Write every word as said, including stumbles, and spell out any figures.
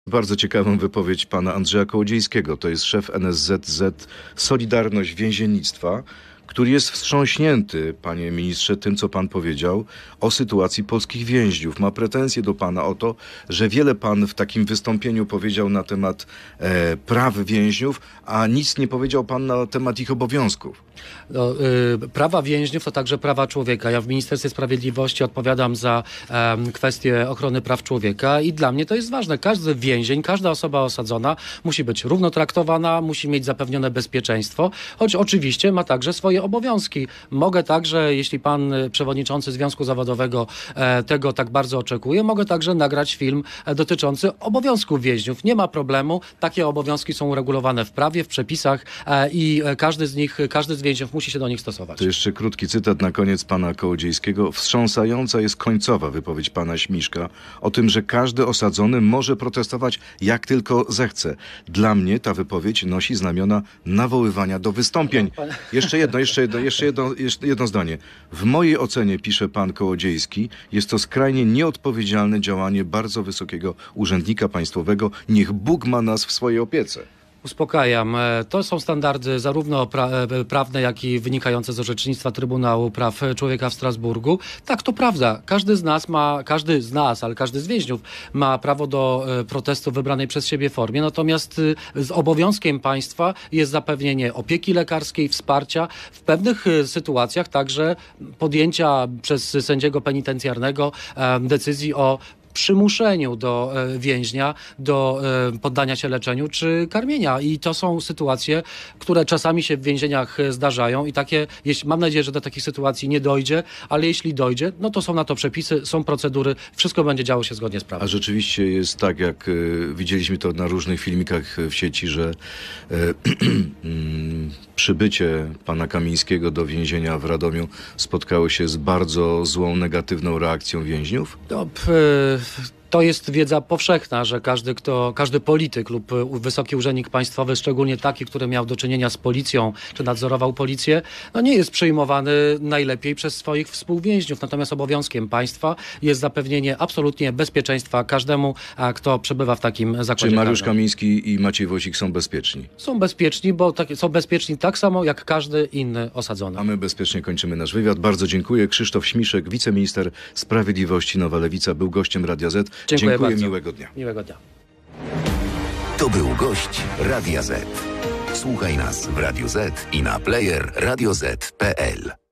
Bardzo ciekawą wypowiedź pana Andrzeja Kołodziejskiego. To jest szef N S Z Z Solidarność Więziennictwa, który jest wstrząśnięty, panie ministrze, tym, co pan powiedział o sytuacji polskich więźniów. Ma pretensje do pana o to, że wiele pan w takim wystąpieniu powiedział na temat e, praw więźniów, a nic nie powiedział pan na temat ich obowiązków. No, y, prawa więźniów to także prawa człowieka. Ja w Ministerstwie Sprawiedliwości odpowiadam za um, kwestie ochrony praw człowieka i dla mnie to jest ważne. Każdy więzień, każda osoba osadzona musi być równo traktowana, musi mieć zapewnione bezpieczeństwo, choć oczywiście ma także swoje obowiązki. Mogę także, jeśli pan przewodniczący Związku Zawodowego e, tego tak bardzo oczekuje, mogę także nagrać film e, dotyczący obowiązków więźniów. Nie ma problemu. Takie obowiązki są uregulowane w prawie, w przepisach e, i e, każdy z nich, każdy z więźniów musi się do nich stosować. To jeszcze krótki cytat na koniec pana Kołodziejskiego. Wstrząsająca jest końcowa wypowiedź pana Śmiszka o tym, że każdy osadzony może protestować jak tylko zechce. Dla mnie ta wypowiedź nosi znamiona nawoływania do wystąpień. Jeszcze jedno, jeszcze jedno, jeszcze jedno, jeszcze jedno zdanie. W mojej ocenie, pisze pan Kołodziejski, jest to skrajnie nieodpowiedzialne działanie bardzo wysokiego urzędnika państwowego. Niech Bóg ma nas w swojej opiece. Uspokajam. To są standardy zarówno pra prawne, jak i wynikające z orzecznictwa Trybunału Praw Człowieka w Strasburgu. Tak, to prawda. Każdy z nas ma, każdy z nas, ale każdy z więźniów ma prawo do protestu w wybranej przez siebie formie. Natomiast z obowiązkiem państwa jest zapewnienie opieki lekarskiej, wsparcia, w pewnych sytuacjach także podjęcia przez sędziego penitencjarnego decyzji o przymuszeniu do e, więźnia, do e, poddania się leczeniu czy karmienia. I to są sytuacje, które czasami się w więzieniach zdarzają i takie, jeśli, mam nadzieję, że do takich sytuacji nie dojdzie, ale jeśli dojdzie, no to są na to przepisy, są procedury, wszystko będzie działo się zgodnie z prawem. A rzeczywiście jest tak, jak y, widzieliśmy to na różnych filmikach w sieci, że y, y, przybycie pana Kamińskiego do więzienia w Radomiu spotkało się z bardzo złą, negatywną reakcją więźniów? No, p, To jest wiedza powszechna, że każdy, kto, każdy polityk lub wysoki urzędnik państwowy, szczególnie taki, który miał do czynienia z policją, czy nadzorował policję, no nie jest przyjmowany najlepiej przez swoich współwięźniów. Natomiast obowiązkiem państwa jest zapewnienie absolutnie bezpieczeństwa każdemu, a kto przebywa w takim zakładzie Czy Mariusz karnym. Kamiński i Maciej Wąsik są bezpieczni? Są bezpieczni, bo tak, są bezpieczni tak samo jak każdy inny osadzony. A my bezpiecznie kończymy nasz wywiad. Bardzo dziękuję. Krzysztof Śmiszek, wiceminister sprawiedliwości Nowa Lewica, był gościem Radia Z. Dziękuję, Dziękuję, bardzo. miłego dnia. Miłego dnia. To był gość Radia Z. Słuchaj nas w Radio Z i na player radio zet kropka pe el.